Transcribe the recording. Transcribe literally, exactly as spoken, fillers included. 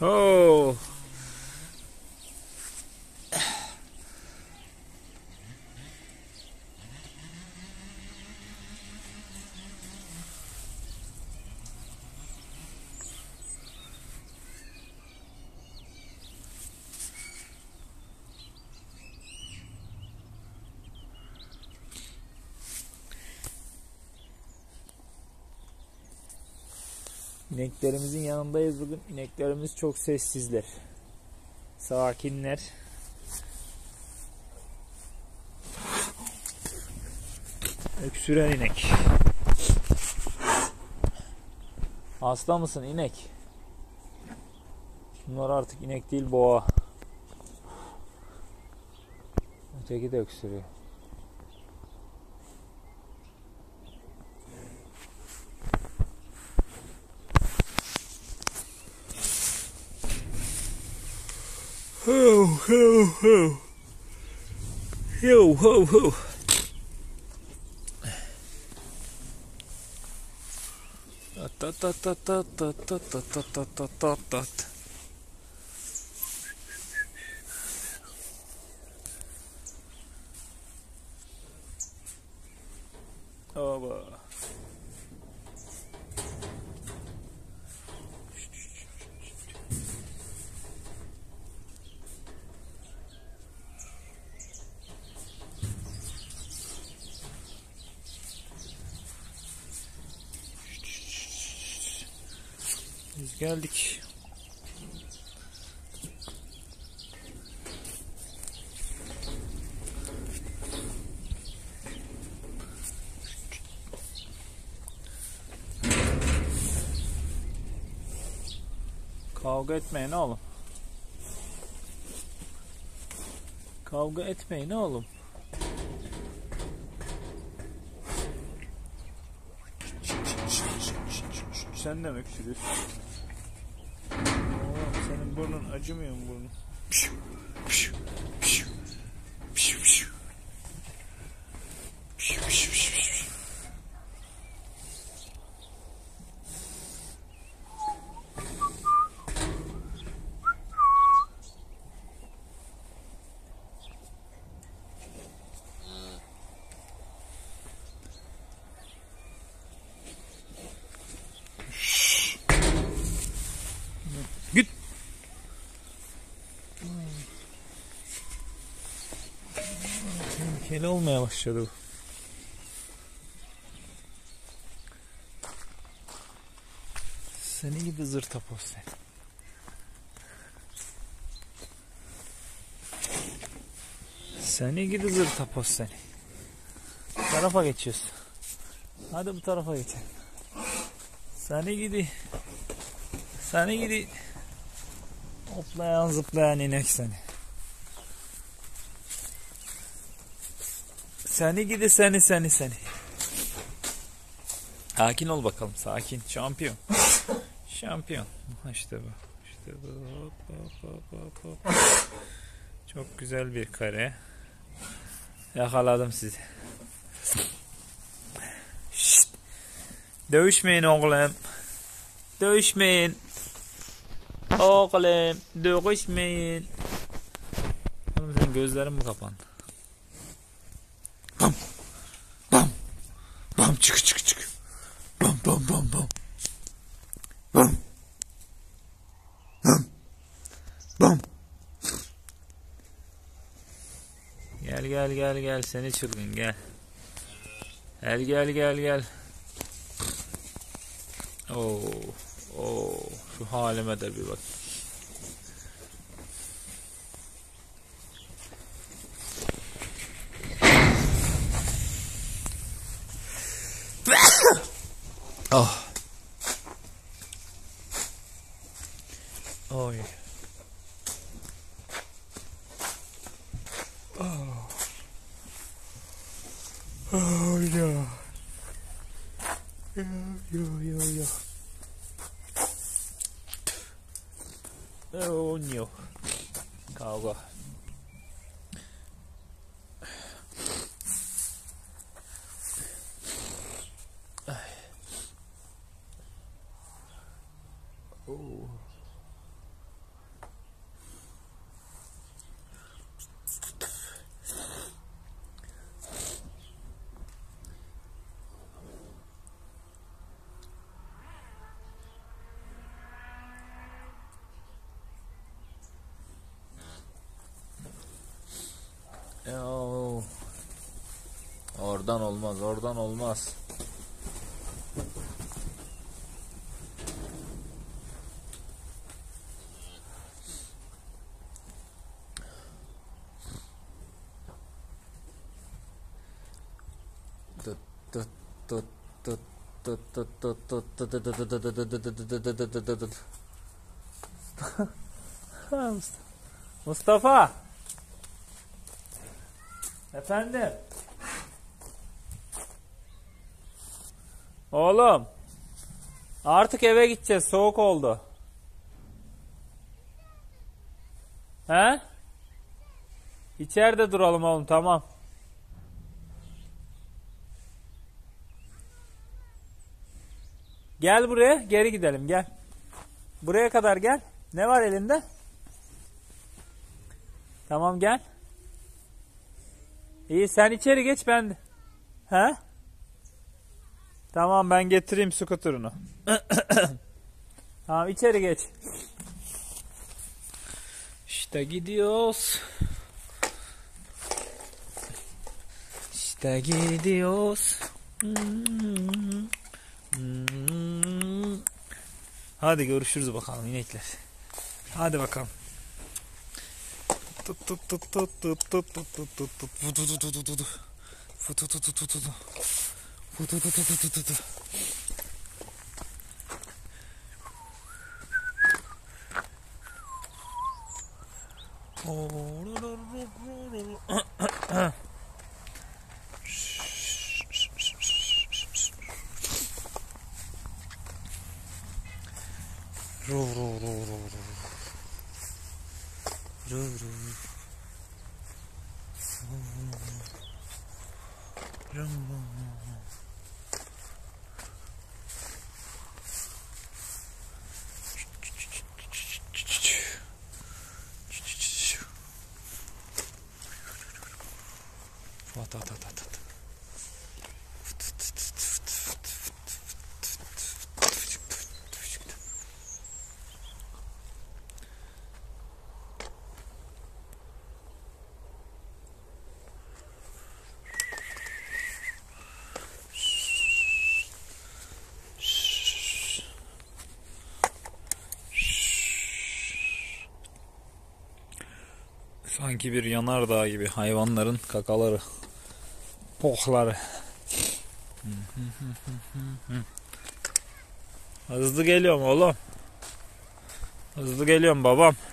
Oh. İneklerimizin yanındayız bugün. İneklerimiz çok sessizler. Sakinler. Öksüren inek. Hasta mısın inek? Bunlar artık inek değil, boğa. Öteki de öksürüyor. Ho ho ho. Yo ho ho. Ta ta ta ta ta ta ta ta ta ta ta ta. Oba. Biz geldik. Kavga etmeyin oğlum. Kavga etmeyin oğlum. Sen de mi öksürüyorsun? Oğlum senin burnun acımıyor mu burnun? Git. Tehlikeli olmaya başladı bu. Seni gibi zırtapoz sen. Seni gibi zırtapoz seni. Bu tarafa geçiyorsun. Hadi bu tarafa geçelim. Seni gidi. Seni gidi. Hoplayan zıplayan inek seni. Seni gidi seni seni seni. Sakin ol bakalım, sakin. Şampiyon. Şampiyon. İşte bu. İşte bu. Hop, hop, hop, hop, hop. Çok güzel bir kare. Yakaladım sizi. Şşt. Dövüşmeyin oğlum. Dövüşmeyin. Oğlum dövüşmeyin. Oğlum senin gözlerin mi kapandı? Bam. Bam. Bam çık çık çık. Bam bam bam bam. Bam. Bam. Bam. Gel gel gel gel seni çılgın gel. Gel gel gel gel. Oo, oo, şu halime de bir bak. Oh. Oy. Oh. Oh ya. Yo yo yo yo. Oh no. Kavga. Oh. Ya, oradan olmaz, oradan olmaz. Tut tut tut tut tut tut tut tut tut tut tut. Mustafa. Efendim. Oğlum. Artık eve gideceğiz. Soğuk oldu. He? İçeride duralım oğlum, tamam. Gel buraya, geri gidelim, gel. Buraya kadar gel. Ne var elinde? Tamam, gel. İyi, sen içeri geç, ben de. He? Tamam, ben getireyim skuterunu. Tamam, içeri geç. İşte gidiyoruz. İşte gidiyoruz. Hadi görüşürüz bakalım inekler. Hadi bakalım. Tut tut tut tut tut tut tut tut tut tut futu tutu tutu tutu futu tutu tutu tutu futu tutu tutu tutu. Sanki bir yanardağ gibi hayvanların kakaları, pohları. Hızlı geliyorum oğlum. Hızlı geliyorum babam.